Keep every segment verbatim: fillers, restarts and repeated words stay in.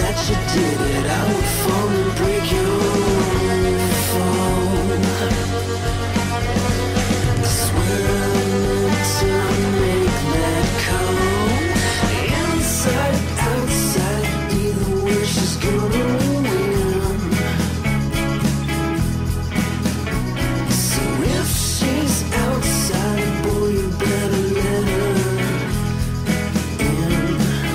that you did it, I would fall and break your phone. I swear I meant to make that call. Inside, outside, either way she's gonna win. So if she's outside, boy, you better let her in.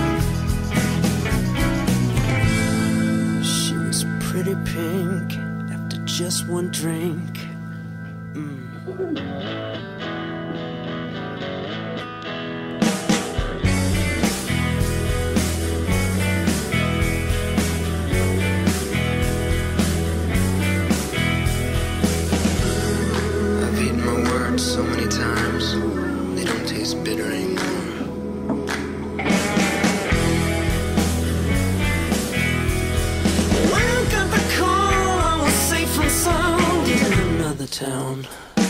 She was pretty pink after just one drink. Mm. I've eaten my words so many times, they don't taste bitter anymore. When I got the call, I was safe and sound in another town.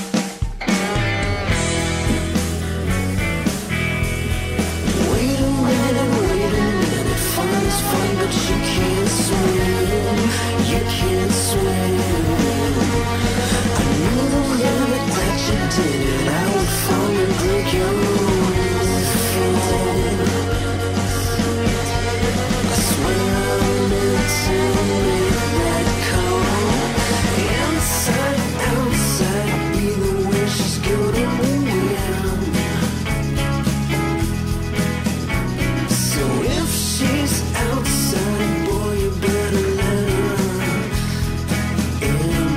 Wait a minute, wait a minute, fun is fun, but you can't swim, you can't swim. I knew the minute that you did it, I would fall and break your phone. I swear I meant to make that call. Inside, outside, either way she's gonna win. So if she's outside, boy, you better let her in.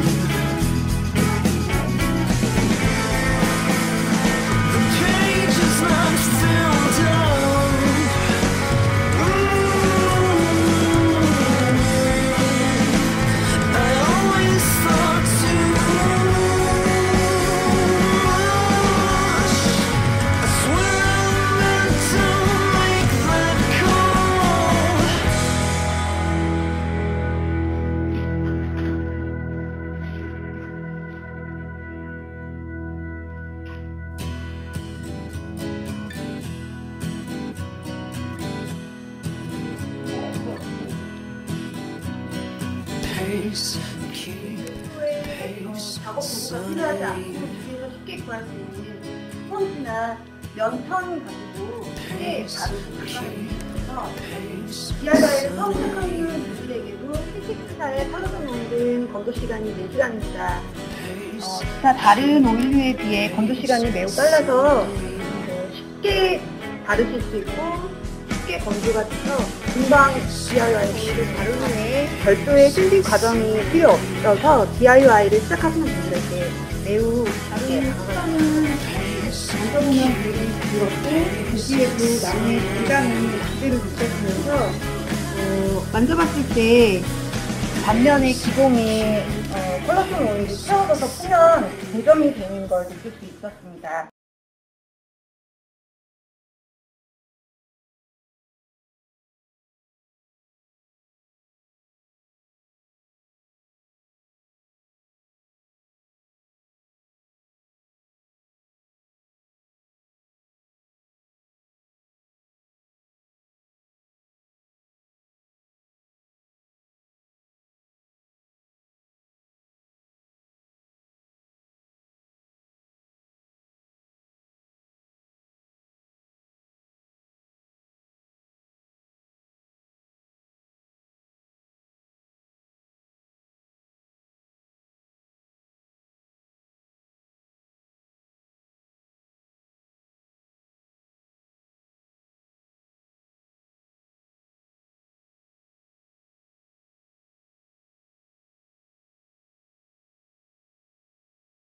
The page is not filled up. I always thought too much. I swear I meant to make that call. Pace, keep pace, 작업보다 필요하지 않고 집에서 쉽게 구할 수 있는 스펀지나 면천 가지고 쉽게 다룰 수 있어서 디아이와이를 처음 시작하는 분들에게도 피치크사의 탈로전 오일은 건조 시간이 네 시간입니다. 어, 기타 다른 오일류에 비해 건조 시간이 매우 빨라서 어, 쉽게 다루실 수 있고 쉽게 건조가 돼서 금방 디아이와이를 다룬 후에 별도의 준비 과정이 필요 없어서 디아이와이를 시작하시는 분들에게 매우 쉽게 다가가는 만져보면 물이 부드럽고 보기에도 나무의 질감이 그대로 느껴지면서 어, 만져봤을 때 반면에 기공에 어, 컬러톤 오일이 채워져서 풀면 고정이 되는 걸 느낄 수 있었습니다.